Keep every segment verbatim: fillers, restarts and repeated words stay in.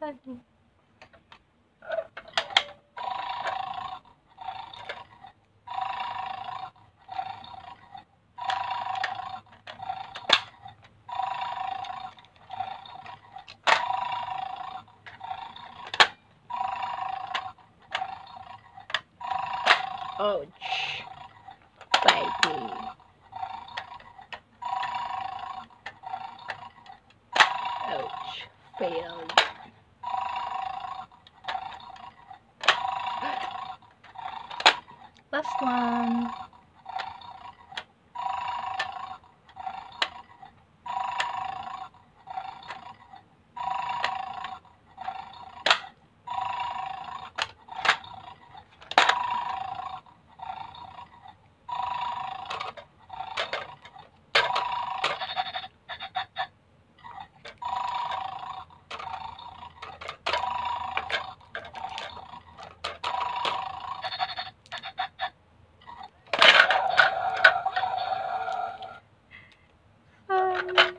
Honey. Ouch, baby. Ouch, failed. Last one. Um,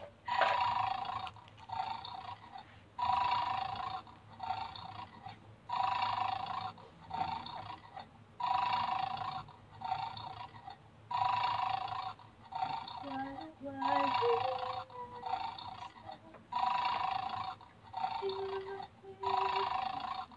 why, why,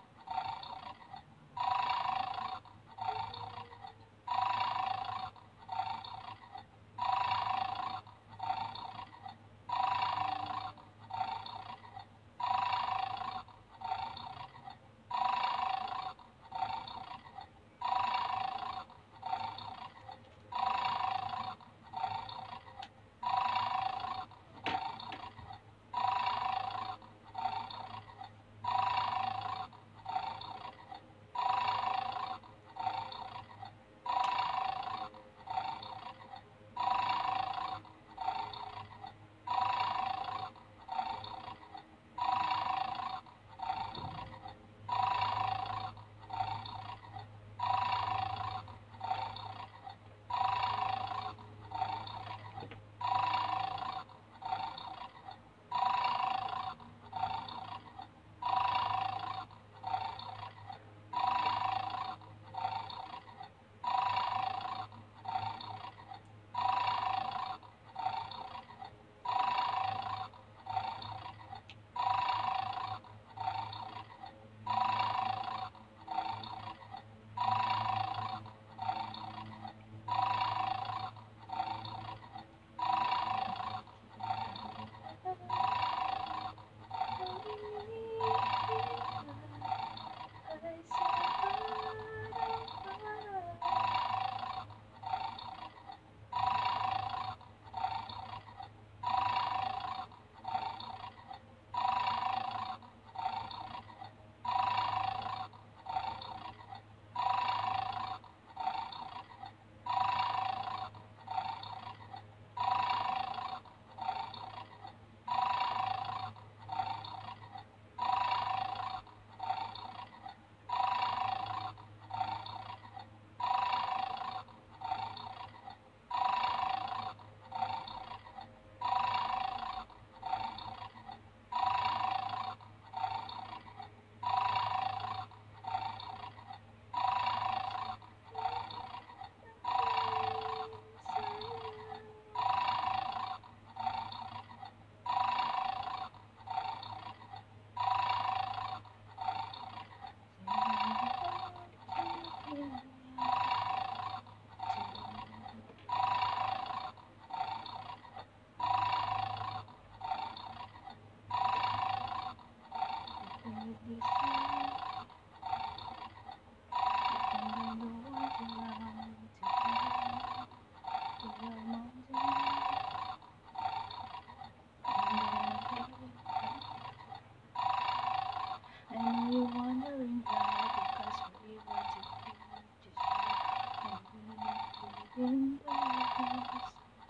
I know you're wondering why, because we were together, just you and me, in darkness.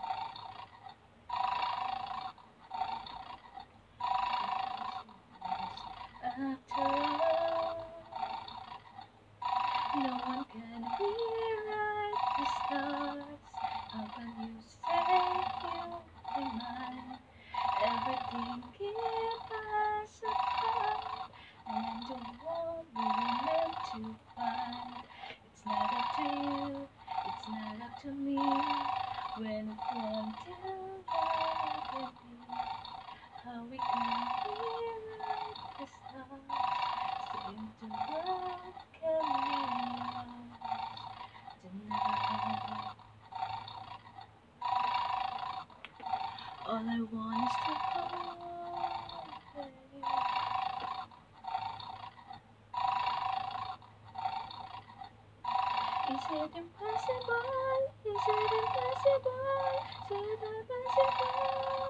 After all, no one can rewrite the stars. How can you say you'll be mine? Everything keep us apart. to me when it won't tell what it be. How we can rewrite the stars seem to welcome me tonight. All I want is to hold, baby. Is it impossible? Is it impossible? Is it impossible?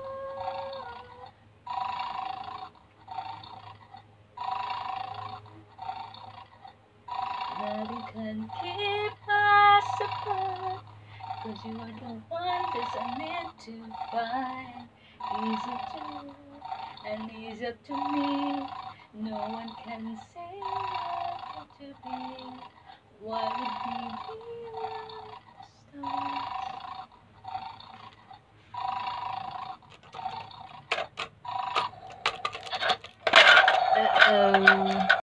Nothing can keep us apart, 'cause you are the one that I need to find. Is it true? And is it to me? No one can say what it to be. Why would we be like stars? Uh-oh.